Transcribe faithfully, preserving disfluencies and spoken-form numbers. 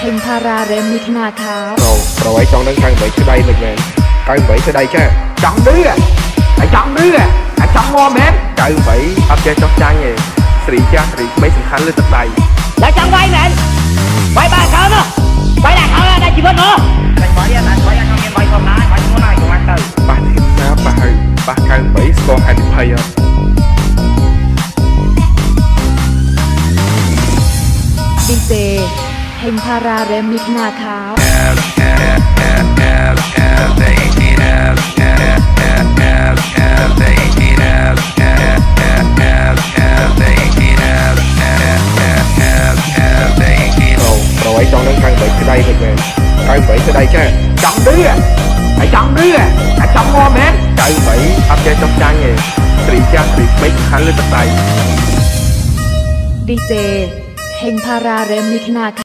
ហេងផារ៉ារ៉េមីខ្នាខោអូប្រវៃចង់នឹងខាងបីក្ដីមិនមែនខាងបីក្ដីចាចង់ឌឺអាចង់ឌឺអាចង់ងមែនខាងបីអត់ចេះចោះចាញ់ទេស្រីចាស់ស្រីក្មេងសំខាន់លើទឹកដៃแล้วចង់វាយមែនវាយបាខោនោះវាយដាក់ខោដល់ជីវិតនោះតែបើយ៉ាងណាបើយ៉ាងខ្ញុំមានវាយធម្មតាវាយមុនហើយគាត់ទៅបាសធីមណាបាសហើយបាសខាងបីស្គាល់ហានិភ័យអត់ឌីเจហេងផារ៉ារ៉េមីខ្នាខោប្រវៃចង់នឹងខាងបីក្ដីមិនមែនខាងបីក្ដីចាចង់ឌឺអាចង់ឌឺអាចង់ងមែនខាងបីអត់ចេះចោះចាញ់ទេស្រីចាស់ស្រីក្មេងសំខាន់លើទឹកដៃឌីเจហេងផារ៉ារ៉េមីខ្នា